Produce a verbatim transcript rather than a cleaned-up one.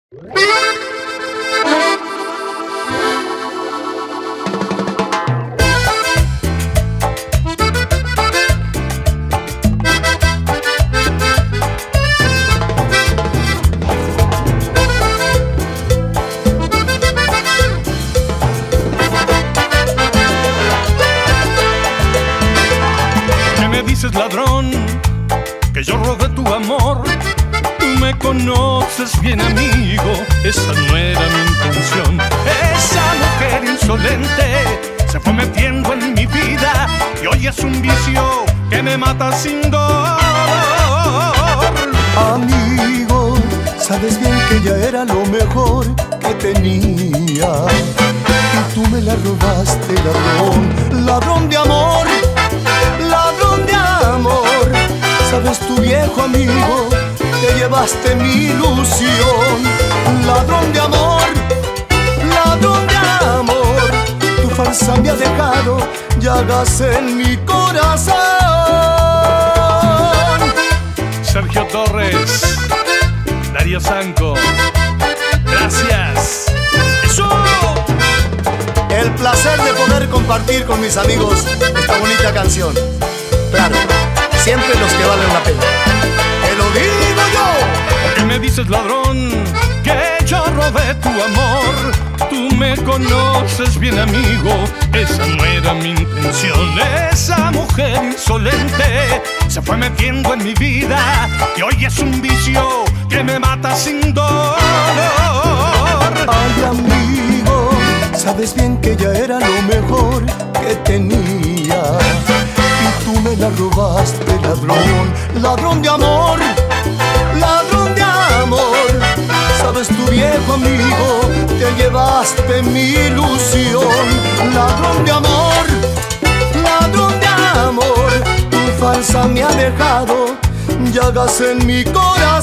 Ladrón, que yo robé tu amor. Tú me conoces bien, amigo, esa no era mi intención. Esa mujer insolente se fue metiendo en mi vida y hoy es un vicio que me mata sin dolor. Amigo, sabes bien que ella era lo mejor que tenía y tú me la robaste, ladrón, ladrón de amor, ladrón de amor. Sabes tu viejo amigo, te llevaste mi ilusión. Ladrón de amor, ladrón de amor. Tu farsa me ha dejado llagas en mi corazón. Sergio Torres, Darío Sanco, gracias. ¡Eso! El placer de poder compartir con mis amigos esta bonita canción. Claro, siempre los que valen la pena. Te lo digo yo. ¿Qué me dices, ladrón? Que yo robé tu amor. Tú me conoces bien, amigo, esa no era mi intención. Esa mujer insolente se fue metiendo en mi vida y hoy es un vicio que me mata sin dolor. Ay, amigo, sabes bien que ella era lo mejor que tenía y tú me la robaste, ladrón, ladrón de amor, ladrón de amor. Sabes tu viejo amigo, te llevaste mi ilusión. Ladrón de amor, ladrón de amor. Tu falsa me ha dejado llagas en mi corazón.